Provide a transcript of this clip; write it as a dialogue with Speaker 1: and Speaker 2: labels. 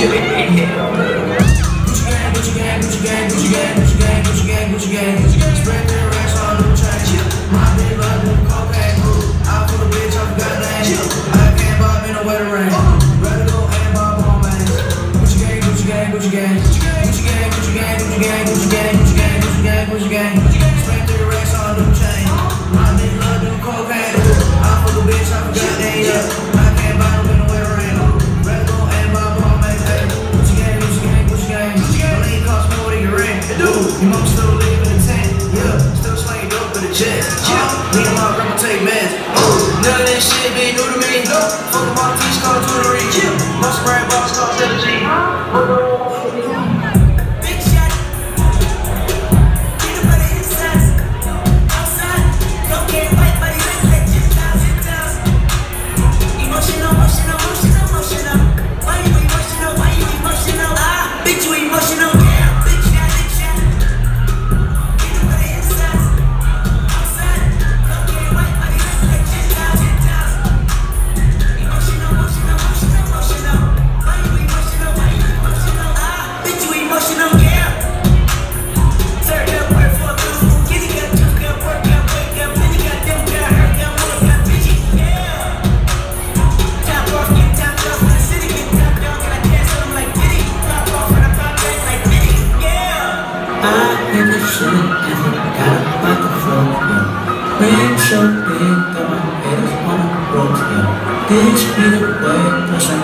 Speaker 1: Spread their racks on them chains. My bitch love them cocaine. I full of bitch, I forgot names. I can't bob in the weather rain. Rather go and bob on my Gucci gang, Gucci gang, Gucci gang. Gucci gang, Gucci gang, Gucci gang, Gucci gang, Gucci gang, Gucci gang, Gucci gang. Spread their racks on them chains. My bitch love them cocaine. I full of bitch, I forgot names. I can't bob in the weather rain. Rather go and bob on my Gucci gang, Gucci gang, Gucci gang. Don't ain't cost more than your rent. Your mom still live in the tent. Yeah, still slanging dope for the jet. Me and my grandma take meds. None of this shit be new to me. Fuck my teach called tutory. My spray box called 7G. Big shot. Peanut butter inside. Outside. Don't get white, but he looks like 10,000. Emotional, emotional, emotional, emotional. Why you emotional? Why you emotional? Ah, bitch, you emotional. Yeah, big shot, big shot. Peanut butter inside. Outside. Don't get white, but he looks like 10,000. Emotional, emotional, emotional, emotional. Why you emotional? Why you emotional? Ah, bitch, you emotional. Yeah. Turn up, work for a good. Kitty got juice, got work, got wake up. Then you got them, got hurt, got more, got bitchy. Yeah. Top off, get topped off in the city, get topped off, and I dance on them like Diddy. Pop off and I pop back like Diddy. Yeah.
Speaker 2: I in the shit and I got about the flow, yeah. Rain so big that my haters wanna roll, yeah. This be the way,